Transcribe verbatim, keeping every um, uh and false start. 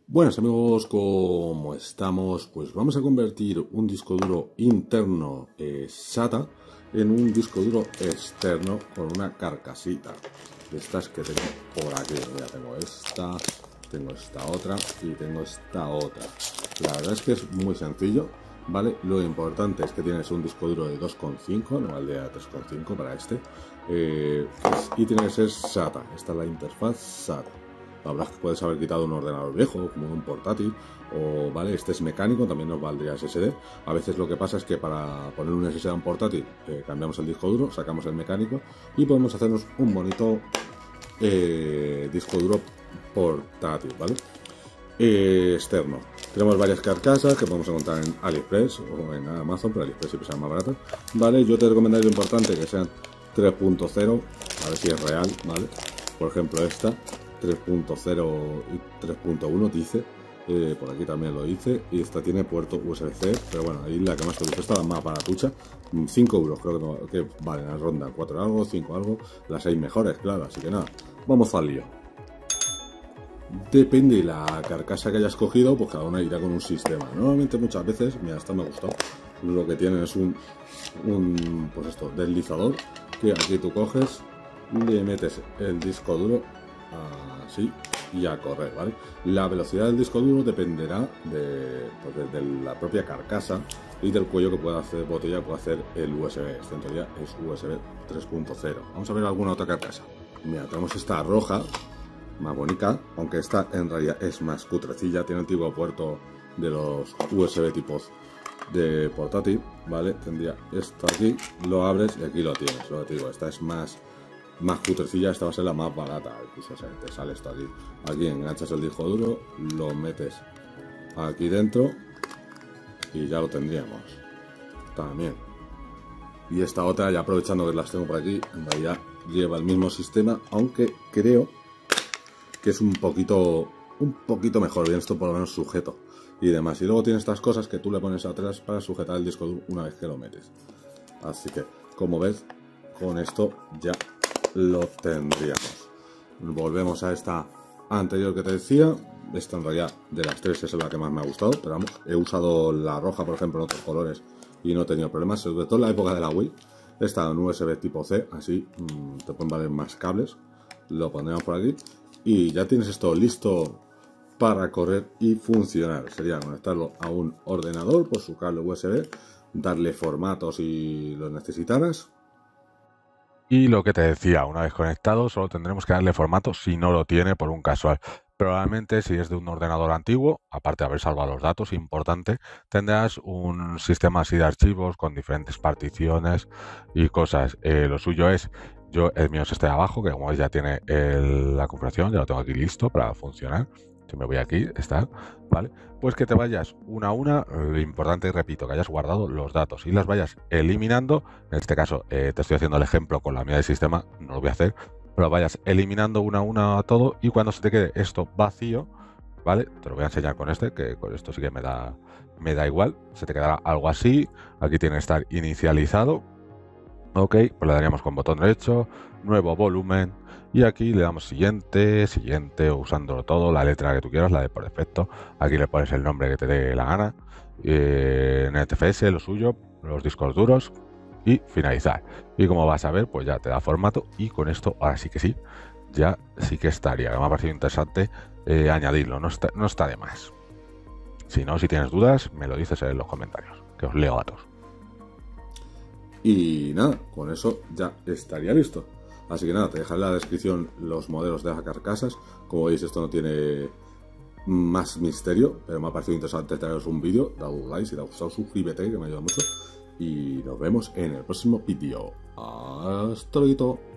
Buenas amigos, ¿cómo estamos? Pues vamos a convertir un disco duro interno eh, SATA en un disco duro externo con una carcasita de estas que tengo por aquí. Mira, tengo esta, tengo esta otra y tengo esta otra. La verdad es que es muy sencillo, ¿vale? Lo importante es que tienes un disco duro de dos coma cinco, no el de tres coma cinco para este, eh, y tiene que ser SATA. Esta es la interfaz SATA. La verdad es que puedes haber quitado un ordenador viejo, como un portátil, o vale, este es mecánico, también nos valdría S S D. A veces lo que pasa es que para poner un S S D a un portátil, eh, cambiamos el disco duro, sacamos el mecánico y podemos hacernos un bonito eh, disco duro portátil, ¿vale? Eh, externo. Tenemos varias carcasas que podemos encontrar en AliExpress o en Amazon, pero AliExpress siempre serán más baratas, ¿vale? Yo te recomendaría lo importante que sean tres punto cero, a ver si es real, ¿vale? Por ejemplo esta tres punto cero y tres punto uno dice, eh, por aquí también lo dice, y esta tiene puerto U S B C, pero bueno, ahí la que más te gusta, esta la más baratucha, cinco euros creo que, no, que vale, la ronda cuatro algo, cinco algo, las seis mejores, claro, así que nada, vamos al lío. Depende de la carcasa que hayas cogido, pues cada una irá con un sistema. Normalmente muchas veces, mira, esta me gustó, lo que tienen es un, un pues esto, deslizador, que aquí tú coges, le metes el disco duro, así, y a correr, ¿vale? La velocidad del disco duro dependerá de, pues de, de la propia carcasa y del cuello que pueda hacer botella que pueda hacer el U S B. Esta en teoría es U S B tres punto cero. Vamos a ver alguna otra carcasa. Mira, tenemos esta roja, más bonita, aunque esta en realidad es más cutrecilla, tiene el tipo puerto de los U S B tipos de portátil, ¿vale? Tendría esto aquí, lo abres y aquí lo tienes, lo que te digo, esta es más más cutrecilla, esta va a ser la más barata, incluso o sea, te sale esto aquí, aquí enganchas el disco duro, lo metes aquí dentro y ya lo tendríamos también. Y esta otra, ya aprovechando que las tengo por aquí, en realidad lleva el mismo sistema, aunque creo que es un poquito un poquito mejor, bien esto por lo menos sujeto y demás. Y luego tiene estas cosas que tú le pones atrás para sujetar el disco duro una vez que lo metes. Así que, como ves, con esto ya lo tendríamos. Volvemos a esta anterior que te decía. Esta en realidad de las tres es la que más me ha gustado, pero vamos, he usado la roja por ejemplo en otros colores y no he tenido problemas, sobre todo en la época de la Wii. Esta en U S B tipo C, así mmm, te pueden valer más cables. Lo pondremos por aquí y ya tienes esto listo para correr y funcionar. Sería conectarlo a un ordenador por su cable U S B, darle formato si lo necesitaras. Y lo que te decía, una vez conectado, solo tendremos que darle formato si no lo tiene por un casual. Probablemente si es de un ordenador antiguo, aparte de haber salvado los datos, importante, tendrás un sistema así de archivos con diferentes particiones y cosas. Eh, lo suyo es, yo el mío es este de abajo, que como veis ya tiene el, la configuración, ya lo tengo aquí listo para funcionar. Si me voy aquí, está, ¿vale? Pues que te vayas una a una, lo importante, y repito, que hayas guardado los datos y las vayas eliminando. En este caso, eh, te estoy haciendo el ejemplo con la unidad de sistema, no lo voy a hacer, pero vayas eliminando una a una a todo y cuando se te quede esto vacío, ¿vale? Te lo voy a enseñar con este, que con esto sí que me da, me da igual, se te quedará algo así, aquí tiene que estar inicializado, ok, pues le daríamos con botón derecho, nuevo volumen, y aquí le damos siguiente, siguiente, usándolo todo, la letra que tú quieras, la de por defecto. Aquí le pones el nombre que te dé la gana. Eh, en N T F S, lo suyo, los discos duros y finalizar. Y como vas a ver, pues ya te da formato y con esto, ahora sí que sí, ya sí que estaría. Me ha parecido interesante eh, añadirlo, no está, no está de más. Si no, si tienes dudas, me lo dices en los comentarios, que os leo a todos. Y nada, con eso ya estaría listo. Así que nada, te dejaré en la descripción los modelos de las carcasas. Como veis, esto no tiene más misterio, pero me ha parecido interesante traeros un vídeo. Dad un like, si te ha gustado, suscríbete, que me ayuda mucho. Y nos vemos en el próximo vídeo. Hasta luego.